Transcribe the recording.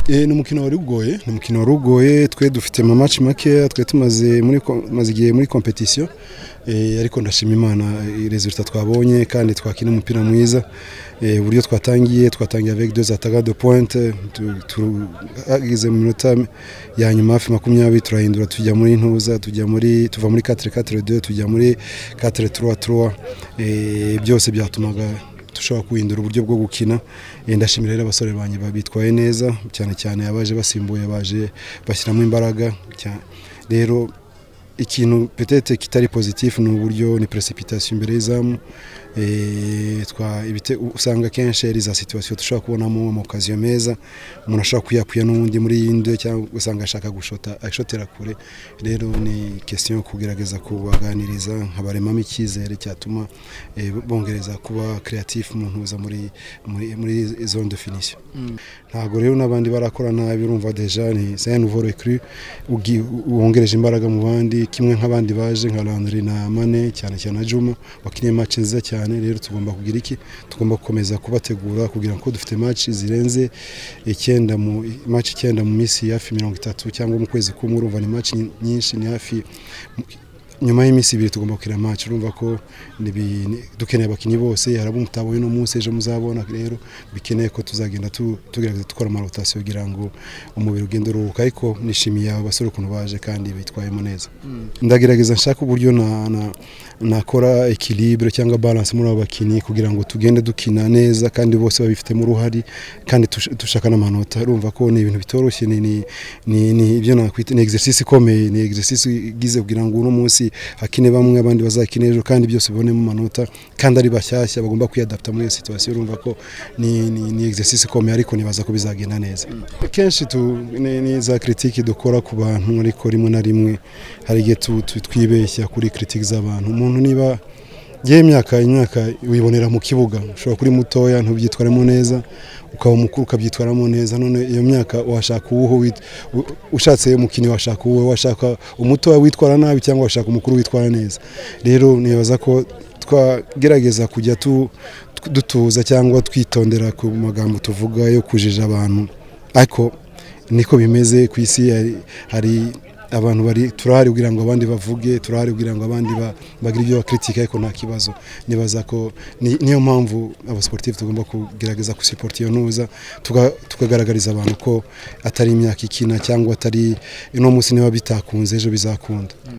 Ni umukino wari ugoye twe dufite match make twe tumaze igihe muri competition ariko ndashima Imana resultat twabonye kandi twakina umupira mwiza uburyo twatangiye avec 2 attaques de pointe tugize mu minota ya nyuma hafi 20 turahindura tujya muri ntuza tuva muri 4-4-2 tujya muri 4-3-3 byose byatumaga dushobora kuhindura uburyo bwo gukina ndashimira rero abasore banye babitwaye neza cyane abaje basimbuye baje bashyiramo imbaraga rero ikintu peut-être kitari positif ni uburyo ni précipitation imbere y'izamu usanga kenshi ari za situation dushobora kubonamo mu occasion meza umuntu ashobora kuyakuya n'undi muri yinde cyangwa usanga ashaka ashotera kure rero ni question kugerageza kubaganiriza nkabaremamo icyizere cyatuma bongereza kuba creatif umuntu uza muri zone de finition ntago rero nabandi barakora nabi urumva deja ni c'est un nouveau recrue wongereje imbaraga mu bandi kimwe nk'abandi baje nka Landry na Mane cyane na Juma bakiniye match nziza cyane rero tugomba kugira iki tugomba gukomeza kubategura kugira ngo dufite match zirenze 9 mu minsi hafi 30 cyangwa mu kwezi kumwe urumva ni match nyinshi ni hafi nyuma y'imisi 2 tugomba gukira match urumva ko dukeneye abakinyi bose harabo mutaboye no munsi ejo muzabona rero bikeneye ko tuzagenda tugerageza tukora ama rotation kugira ngo umubiri ugende uruhuka ariko nishimiye abasore kuntu baje kandi bitwayemo neza ndagerageza nshaka uburyo nakora equilibre cyangwa balance muri abo bakinyi kugira ngo tugende dukina neza kandi bose babifitemo uruhari kandi tushaka n'amanota urumva ko ni ibintu bitoroshye ni ibyo nakwita ni exercice ikomeye ni exercice igize kugira ngo uno munsi hakine bamwe abandi bazakina ejo kandi byose bibone mu manota kandi ari bashyashya bagomba kwiadapta muri situation urumva ko ni exercice ikomeye ariko nibaza ko bizagenda neza kenshi ni za critique dukora ku bantu ariko rimwe na rimwe hari igihe twibeshya kuri critique z'abantu umuntu niba imyaka wibonera mu kibuga ushobora kuri mutoya ntubyitwaremo neza ukaba mukuru ukabyitwaramo neza none iyo myaka washaka ushatse umukini washaka washaka umutoya witwara nabi cyangwa washaka umukuru witwara neza rero nibaza ko twagerageza kujya dutuza cyangwa twitondera ku magambo tuvuga yo kujija abantu ariko niko bimeze ku isi hari abantu turahari kugira ngo abandi bavuge turahari kugira ngo abandi bagire ibyo bakritika ariko nta kibazo nibaza ko niyo mpamvu abasportif tugomba kugerageza gusupport iyo ntuza tukagaragariza abantu ko atari imyaka ikina cyangwa atari ino munsi niba bitakunze ejo bizakunda